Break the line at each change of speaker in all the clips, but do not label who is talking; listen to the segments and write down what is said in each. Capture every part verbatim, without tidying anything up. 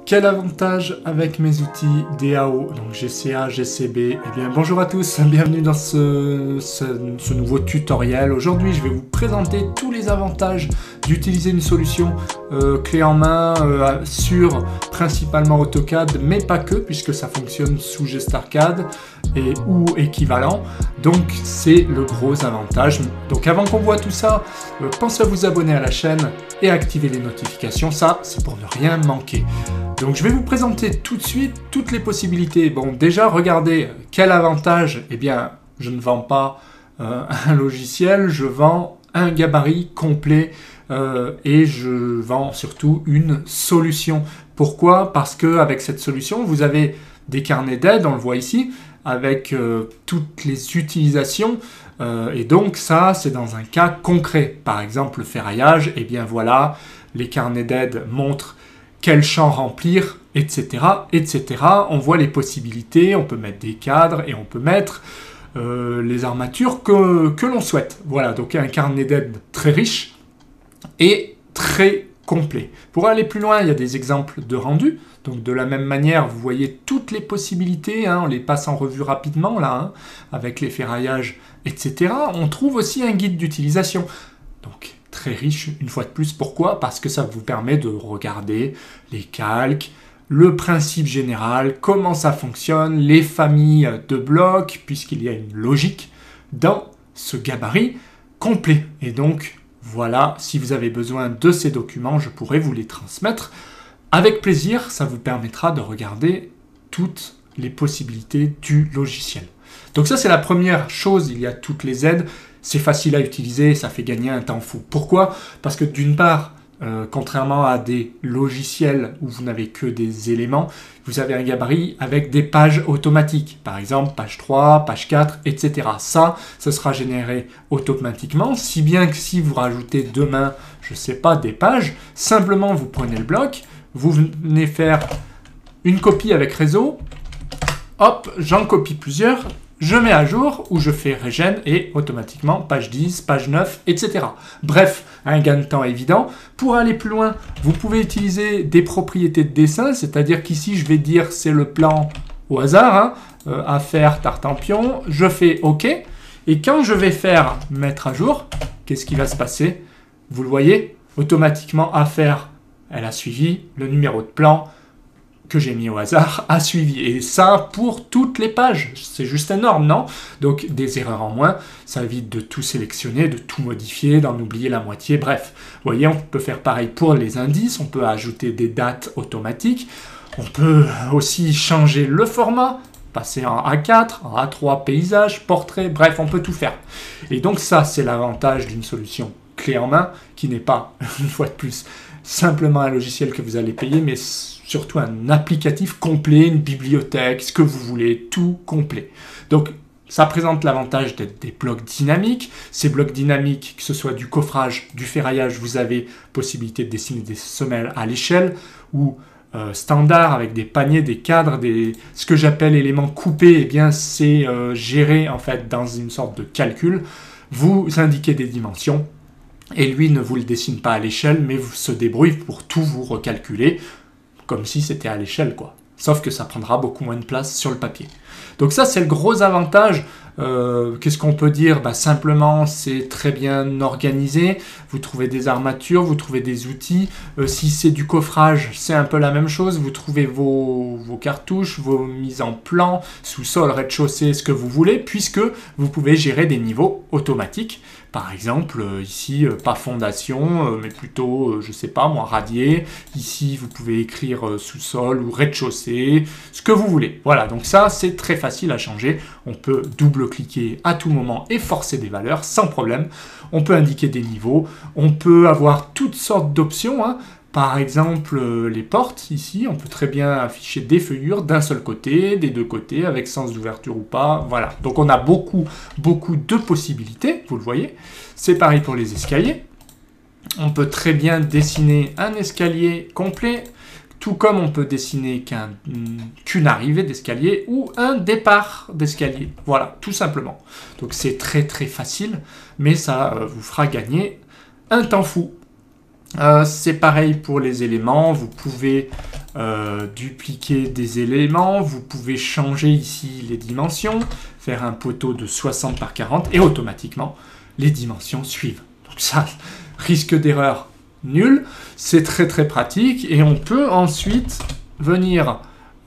Quel avantage avec mes outils D A O, donc G C A, G C B. Eh bien, bonjour à tous, bienvenue dans ce, ce, ce nouveau tutoriel. Aujourd'hui, je vais vous présenter tous les avantages d'utiliser une solution euh, clé en main euh, sur principalement AutoCAD, mais pas que, puisque ça fonctionne sous GestarCAD et ou équivalent. Donc, c'est le gros avantage. Donc, avant qu'on voit tout ça, euh, pensez à vous abonner à la chaîne et à activer les notifications. Ça, c'est pour ne rien manquer. Donc je vais vous présenter tout de suite toutes les possibilités. Bon, déjà, regardez, quel avantage? Eh bien, je ne vends pas euh, un logiciel, je vends un gabarit complet euh, et je vends surtout une solution. Pourquoi? Parce qu'avec cette solution, vous avez des carnets d'aide, on le voit ici, avec euh, toutes les utilisations. Euh, et donc ça, c'est dans un cas concret. Par exemple, le ferraillage, eh bien voilà, les carnets d'aide montrent quel champ remplir, et cetera, et cetera. On voit les possibilités, on peut mettre des cadres et on peut mettre euh, les armatures que, que l'on souhaite. Voilà, donc un carnet d'aide très riche et très complet. Pour aller plus loin, il y a des exemples de rendu. Donc de la même manière, vous voyez toutes les possibilités, hein, on les passe en revue rapidement là, hein, avec les ferraillages, et cetera. On trouve aussi un guide d'utilisation. Donc très riche, une fois de plus. Pourquoi? Parce que ça vous permet de regarder les calques, le principe général, comment ça fonctionne, les familles de blocs, puisqu'il y a une logique dans ce gabarit complet. Et donc, voilà, si vous avez besoin de ces documents, je pourrais vous les transmettre avec plaisir. Ça vous permettra de regarder toutes les possibilités du logiciel. Donc ça, c'est la première chose. Il y a toutes les aides. C'est facile à utiliser, ça fait gagner un temps fou. Pourquoi? Parce que d'une part, euh, contrairement à des logiciels où vous n'avez que des éléments, vous avez un gabarit avec des pages automatiques. Par exemple, page trois, page quatre, et cetera. Ça, ce sera généré automatiquement, si bien que si vous rajoutez demain, je ne sais pas, des pages, simplement vous prenez le bloc, vous venez faire une copie avec réseau, hop, j'en copie plusieurs, je mets à jour ou je fais régène et automatiquement page dix, page neuf, et cetera. Bref, un gain de temps évident. Pour aller plus loin, vous pouvez utiliser des propriétés de dessin, c'est-à-dire qu'ici je vais dire c'est le plan au hasard, hein, euh, à faire Tartampion, je fais OK. Et quand je vais faire mettre à jour, qu'est-ce qui va se passer? Vous le voyez, automatiquement à faire, elle a suivi le numéro de plan que j'ai mis au hasard, a suivi. Et ça, pour toutes les pages. C'est juste énorme, non? Donc, des erreurs en moins. Ça évite de tout sélectionner, de tout modifier, d'en oublier la moitié. Bref, vous voyez, on peut faire pareil pour les indices. On peut ajouter des dates automatiques. On peut aussi changer le format, passer en A quatre, en A trois, paysage, portrait. Bref, on peut tout faire. Et donc, ça, c'est l'avantage d'une solution clé en main, qui n'est pas, une fois de plus, simplement un logiciel que vous allez payer, mais surtout un applicatif complet, une bibliothèque, ce que vous voulez, tout complet. Donc, ça présente l'avantage d'être des blocs dynamiques. Ces blocs dynamiques, que ce soit du coffrage, du ferraillage, vous avez possibilité de dessiner des semelles à l'échelle ou euh, standard avec des paniers, des cadres, des... ce que j'appelle éléments coupés, eh bien, c'est euh, géré en fait dans une sorte de calcul. Vous indiquez des dimensions et lui ne vous le dessine pas à l'échelle, mais vous se débrouille pour tout vous recalculer, comme si c'était à l'échelle, quoi. Sauf que ça prendra beaucoup moins de place sur le papier. Donc ça, c'est le gros avantage. Euh, Qu'est-ce qu'on peut dire? Bah, simplement, c'est très bien organisé. Vous trouvez des armatures, vous trouvez des outils. Euh, si c'est du coffrage, c'est un peu la même chose. Vous trouvez vos, vos cartouches, vos mises en plan, sous-sol, rez-de-chaussée, ce que vous voulez, puisque vous pouvez gérer des niveaux automatiques. Par exemple, euh, ici, euh, pas fondation, euh, mais plutôt, euh, je sais pas, moi, radier. Ici, vous pouvez écrire euh, sous-sol ou rez-de-chaussée, ce que vous voulez. Voilà, donc ça, c'est très facile à changer. On peut double-cliquer à tout moment et forcer des valeurs sans problème. On peut indiquer des niveaux. On peut avoir toutes sortes d'options, hein. Par exemple, euh, les portes, ici, on peut très bien afficher des feuillures d'un seul côté, des deux côtés, avec sens d'ouverture ou pas, voilà. Donc on a beaucoup, beaucoup de possibilités, vous le voyez. C'est pareil pour les escaliers. On peut très bien dessiner un escalier complet, tout comme on peut dessiner qu'un, qu'une arrivée d'escalier ou un départ d'escalier. Voilà, tout simplement. Donc c'est très très facile, mais ça euh, vous fera gagner un temps fou. Euh, c'est pareil pour les éléments, vous pouvez euh, dupliquer des éléments, vous pouvez changer ici les dimensions, faire un poteau de soixante par quarante et automatiquement les dimensions suivent. Donc ça, risque d'erreur nul, c'est très très pratique et on peut ensuite venir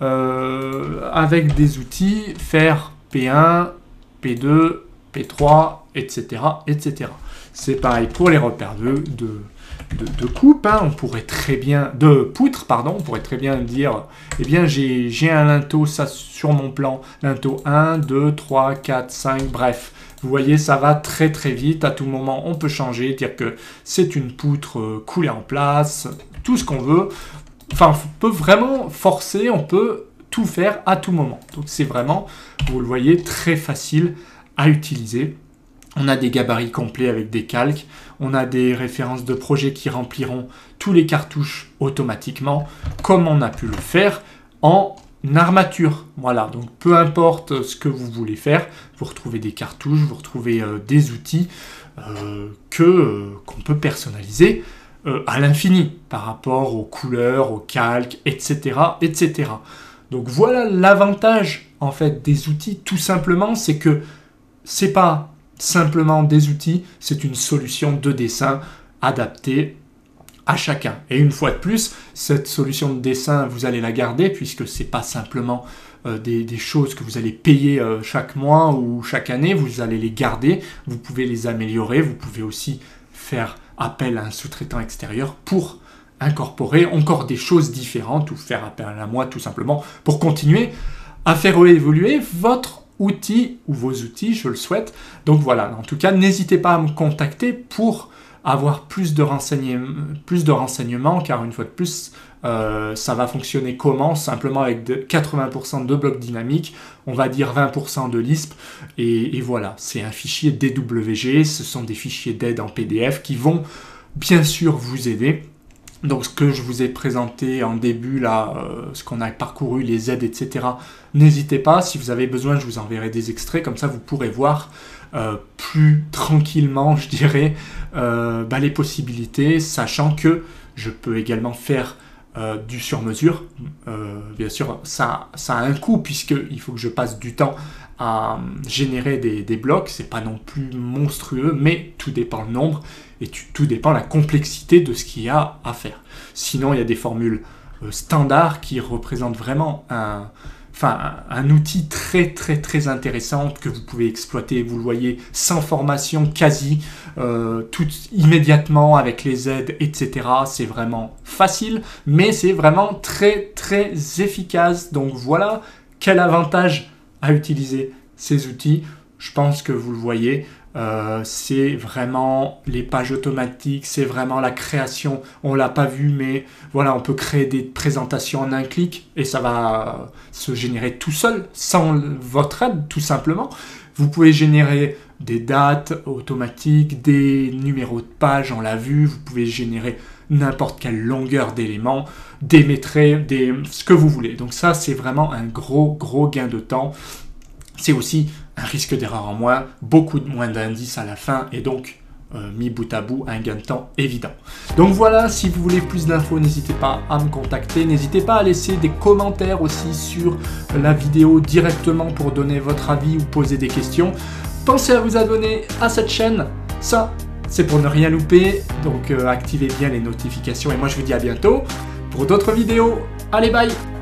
euh, avec des outils faire P un, P deux, P trois, et cetera et cetera. C'est pareil pour les repères de, de, de, de coupe, hein. On pourrait très bien, de poutre, pardon, on pourrait très bien dire, eh bien j'ai un linteau, ça sur mon plan, linteau un, deux, trois, quatre, cinq, bref. Vous voyez, ça va très très vite, à tout moment on peut changer, dire que c'est une poutre euh, coulée en place, tout ce qu'on veut. Enfin, on peut vraiment forcer, on peut tout faire à tout moment. Donc c'est vraiment, vous le voyez, très facile à utiliser. On a des gabarits complets avec des calques, on a des références de projets qui rempliront tous les cartouches automatiquement, comme on a pu le faire en armature. Voilà, donc peu importe ce que vous voulez faire, vous retrouvez des cartouches, vous retrouvez euh, des outils euh, que euh, qu'on peut personnaliser euh, à l'infini par rapport aux couleurs, aux calques, et cetera, et cetera. Donc voilà l'avantage en fait des outils, tout simplement, c'est que c'est pas simplement des outils, c'est une solution de dessin adaptée à chacun. Et une fois de plus, cette solution de dessin, vous allez la garder puisque c'est pas simplement euh, des, des choses que vous allez payer euh, chaque mois ou chaque année, vous allez les garder, vous pouvez les améliorer, vous pouvez aussi faire appel à un sous-traitant extérieur pour incorporer encore des choses différentes ou faire appel à moi tout simplement pour continuer à faire évoluer votre outil ou vos outils, je le souhaite. Donc voilà, en tout cas, n'hésitez pas à me contacter pour avoir plus de renseignements, plus de renseignements car une fois de plus, euh, ça va fonctionner comment? Simplement avec quatre-vingts pour cent de blocs dynamiques, on va dire vingt pour cent de Lisp, et, et voilà, c'est un fichier D W G, ce sont des fichiers d'aide en P D F qui vont bien sûr vous aider. Donc ce que je vous ai présenté en début, là, euh, ce qu'on a parcouru, les aides, et cetera. N'hésitez pas, si vous avez besoin, je vous enverrai des extraits, comme ça vous pourrez voir euh, plus tranquillement, je dirais, euh, bah, les possibilités, sachant que je peux également faire euh, du sur-mesure. Euh, bien sûr, ça, ça a un coût, puisqu'il faut que je passe du temps à générer des, des blocs, c'est pas non plus monstrueux, mais tout dépend le nombre et tu, tout dépend la complexité de ce qu'il y a à faire. Sinon, il y a des formules euh, standards qui représentent vraiment un, enfin, un, un outil très très très intéressant que vous pouvez exploiter, vous le voyez, sans formation quasi, euh, tout immédiatement avec les aides, et cetera. C'est vraiment facile, mais c'est vraiment très très efficace. Donc voilà, quel avantage à utiliser ces outils. Je pense que vous le voyez, euh, c'est vraiment les pages automatiques, c'est vraiment la création. On l'a pas vu, mais voilà, on peut créer des présentations en un clic et ça va se générer tout seul, sans votre aide, tout simplement. Vous pouvez générer des dates automatiques, des numéros de pages, on l'a vu. Vous pouvez générer n'importe quelle longueur d'éléments, des métraits, des, ce que vous voulez. Donc ça, c'est vraiment un gros, gros gain de temps. C'est aussi un risque d'erreur en moins, beaucoup moins d'indices à la fin, et donc, euh, mis bout à bout, un gain de temps évident. Donc voilà, si vous voulez plus d'infos, n'hésitez pas à me contacter. N'hésitez pas à laisser des commentaires aussi sur la vidéo directement pour donner votre avis ou poser des questions. Pensez à vous abonner à cette chaîne, ça c'est pour ne rien louper, donc euh, activez bien les notifications et moi je vous dis à bientôt pour d'autres vidéos. Allez, bye!